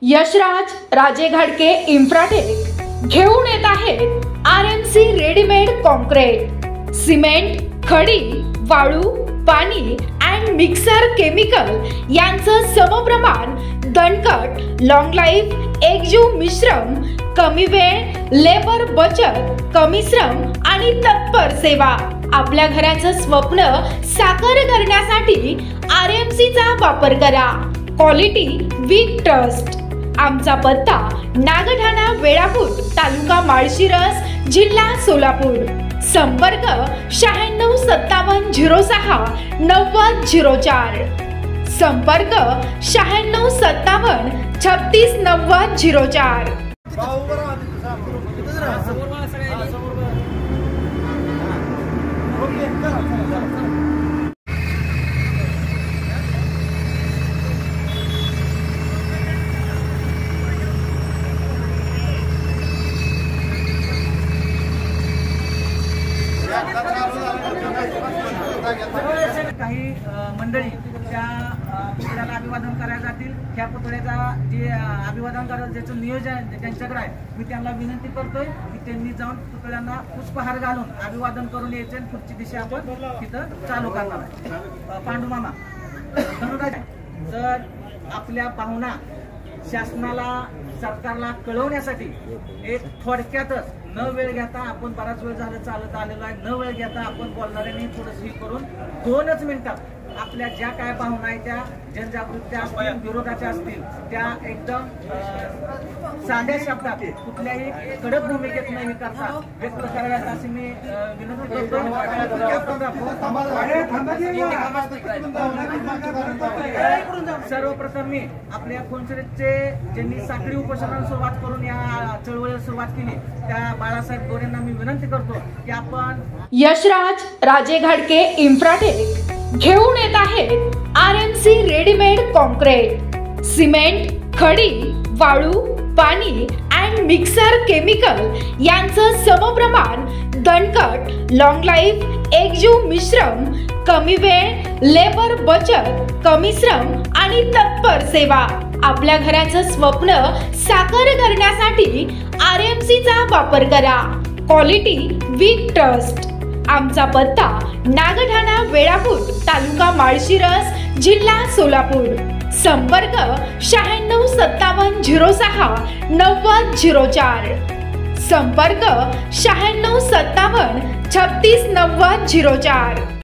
यशराज राजे घाडके इन्फ्राटेक घेऊन येत आहेत आरएमसी रेडीमेड कॉन्क्रीट, सिमेंट, खडी, वाळू, पाणी अँड मिक्सर केमिकल यांचं समप्रमाण दणकट, लॉंग लाईफ, एकजीव मिश्रम, कमी वेळ, लेबर बचत, कमी श्रम आणि तत्पर सेवा। आपल्या घराचं स्वप्न साकार करण्यासाठी आरएमसीचा वापर करा। Quality with trust. आमचा पत्ता नागठाणा वेळापूर, तालुका माळशिरस, जिल्हा सोलापूर। संपर्क 96 57 06 90 04। संपर्क 96 57 36 90 04। काही मंडळी त्या पुतळ्याला अभिवादन करायला जातील। त्या पुतळ्याचा जे अभिवादन करायचं ज्याचं नियोजन त्यांच्याकडे आहे, मी त्यांना विनंती करतोय की त्यांनी जाऊन पुतळ्यांना पुष्पहार घालून अभिवादन करून यायचे। पुढची दिशा आपण तिथं चालू करणार आहे। पांडू मामा, तर आपल्या भावना शासनाला, सरकारला कळवण्यासाठी एक थोडक्यातच न वेळ घेता, आपण बराच वेळ झालं चालत आलेलो आहे, न वेळ घेता आपण बोलणाऱ्यांनी थोडंसं हे करून 2च मिनिटात आपल्या ज्या काय भावना आहेत त्या जनजागृत्या असतील, विरोधाच्या असतील, त्या एकदम साध्या शब्दात कुठल्याही कडक भूमिकेत न करता व्यक्त कराव्यात अशी मी विनंती करतो। सर्वप्रथम मी आपल्या खोनसरेचे ज्यांनी साखळी उपोषणाला सुरुवात करून या चळवळीला सुरुवात केली त्या बाळासाहेब गोरेंना मी विनंती करतो की आपण यशराज राजे घाडके इन्फ्राटेक घेऊन येत आहेत आरएमसी रेडीमेड कॉन्क्रीट, सिमेंट, खडी, वाळू, पाणी अँड मिक्सर केमिकल यांचं समप्रमाण दणकट, लॉंग लाईफ, एकजीव मिश्रम, कमी वेळ, लेबर बचत, कमी श्रम आणि तत्पर सेवा। आपल्या घराचं स्वप्न साकार करण्यासाठी आरएमसीचा वापर करा। Quality with trust. आमचा पत्ता नागठाणा वेळापूर, तालुका माळशिरस, जिल्हा सोलापूर। संपर्क 96 57 06 90 04। संपर्क 96 57 36 90 04।